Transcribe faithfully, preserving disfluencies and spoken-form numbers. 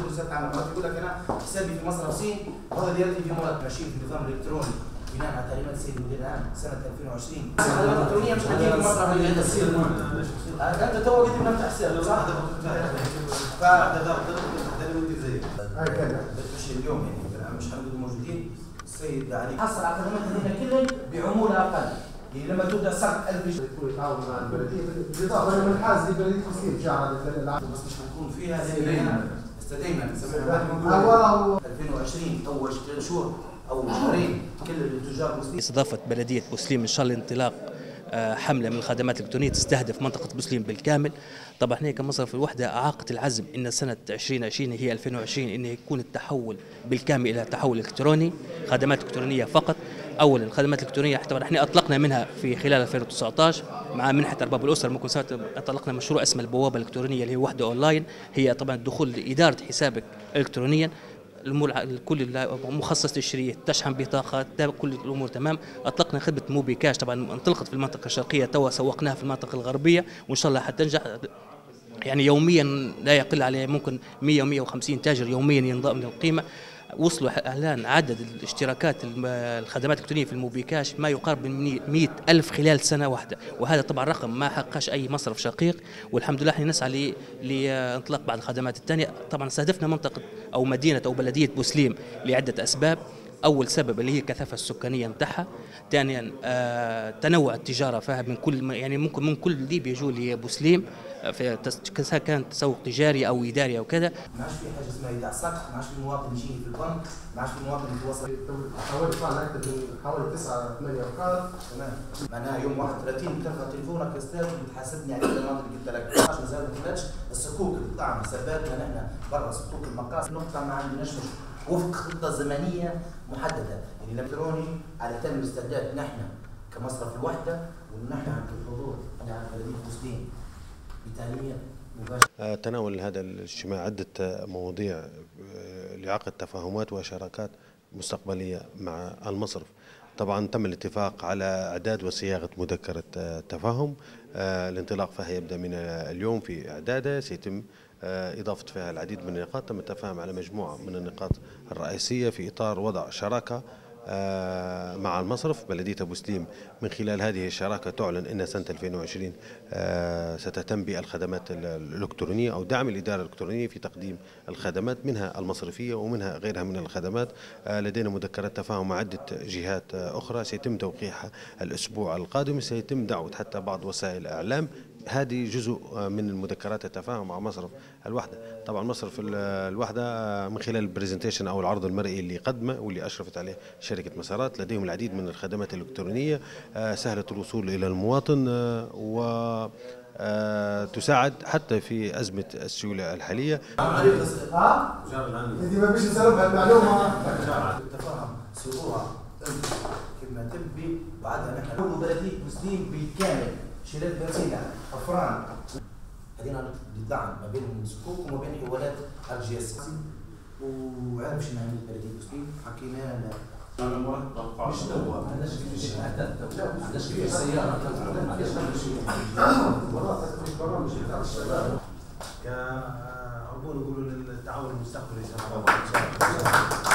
رساله عمل، مرات يقول لك انا حسابي في مصرف سين هذا ديالتي في مرات ماشيين في النظام الالكتروني بناء على تعليمات السيد المدير العام سنه ألفين وعشرين. الخدمات الالكترونيه مش حتجي في مصرف اللي عندها السير. انت تو قلت بدنا نفتح حساب صح؟ ف مش اليوم يعني مش حنقول موجودين. السيد علي حصل على الخدمات هذه كلها بعموله اقل. يعني لما تبدا صرف ألف جنيه يكون يتعاون مع البلديه بالاضافه الى منحاز لبلديه مسكين شعر بس مش حنكون فيها دائما دائما ألفين وعشرين اول شهور او شهرين كل التجار المسلمين. استضافت بلديه بوسليم ان شاء الله انطلاق حمله من الخدمات الالكترونيه تستهدف منطقه بوسليم بالكامل. طبعا احنا كمصرف الوحده اعاقت العزم ان سنه ألفين وعشرين هي ألفين وعشرين انه يكون التحول بالكامل الى تحول الكتروني، خدمات الكترونيه فقط. اولا الخدمات الالكترونيه طبعا احنا اطلقنا منها في خلال ألفين وتسعة عشر مع منحه ارباب الاسر المكونات، اطلقنا مشروع اسمه البوابه الالكترونيه اللي هي وحده اونلاين، هي طبعا الدخول لاداره حسابك الكترونيا. كل مخصص تشريه، تشحن بطاقه، كل الامور تمام. اطلقنا خدمه موبي كاش طبعا انطلقت في المنطقه الشرقيه، توا سوقناها في المنطقه الغربيه وان شاء الله حتنجح. يعني يوميا لا يقل عليه ممكن مئة ومئة وخمسين تاجر يوميا ينضم من القيمه. وصلوا الان عدد الاشتراكات الخدمات الالكترونيه في الموبي كاش ما يقارب من مئة ألف خلال سنه واحده، وهذا طبعا رقم ما حققش اي مصرف شقيق. والحمد لله احنا نسعى لانطلاق بعض الخدمات الثانيه. طبعا استهدفنا منطقه او مدينه او بلديه بوسليم لعده اسباب. اول سبب اللي هي الكثافه السكانيه نتاعها، ثانيا آه تنوع التجاره فيها من كل يعني ممكن من كل ليبيا يجوا لبوسليم في كان تسوق تجاري او اداري او كذا. ما عادش في حاجه اسمها ايداع سقف، ما عادش في مواطن يجيني في البنك، ما عادش في مواطن يتواصل. حوالي طلع اكثر من حوالي تسعة ثمانية ارقام. تمام. معناها يوم واحد وثلاثين بترفع تليفونك استاذ وبتحاسبني على الخدمات اللي قلت لك. عشان زاد ما طلعتش الصكوك اللي طلع حساباتنا نحن برا صكوك المقاصد نقطه ما عندناش مشكله وفق خطه زمنيه محدده. يعني الالكتروني على تم الاستعداد نحن كمصرف الوحده ونحن عند الحضور عند بلديه بوسليم بتاليه مباشره. تناول هذا الاجتماع عده مواضيع لعقد تفاهمات وشراكات مستقبليه مع المصرف. طبعا تم الاتفاق على اعداد وصياغه مذكره تفاهم. الانطلاق فيها يبدا من اليوم في اعدادها، سيتم إضافة فيها العديد من النقاط. تم التفاهم على مجموعة من النقاط الرئيسية في إطار وضع شراكة مع المصرف. بلدية بوسليم من خلال هذه الشراكة تعلن أن سنة ألفين وعشرين ستهتم بالخدمات الإلكترونية أو دعم الإدارة الإلكترونية في تقديم الخدمات منها المصرفية ومنها غيرها من الخدمات. لدينا مذكرات تفاهم مع عدة جهات أخرى سيتم توقيعها الأسبوع القادم. سيتم دعوة حتى بعض وسائل الإعلام. هذه جزء من المذكرات التفاهم مع مصرف الوحده. طبعا مصرف الوحده من خلال البرزنتيشن او العرض المرئي اللي قدمه واللي اشرفت عليه شركه مسارات، لديهم العديد من الخدمات الالكترونيه سهله الوصول الى المواطن و تساعد حتى في ازمه السيوله الحاليه. ها؟ انت ما بيش نسالوا المعلومه. التفاهم سووها كما تبي بعدها نحن بلديه بوسليم بالكامل شلال بنزينة أفران. هذينا الدعم ما بين الصكوك وما بين حوالات الجي اس وعارف شنو هذه بلديه بوسليم حكينا لها مش هو ما عندناش كيفاش ما عندناش كيفاش السياره ما عندناش برامج تاع الشباب كعربون نقولوا للتعاون المستقبلي ان شاء الله.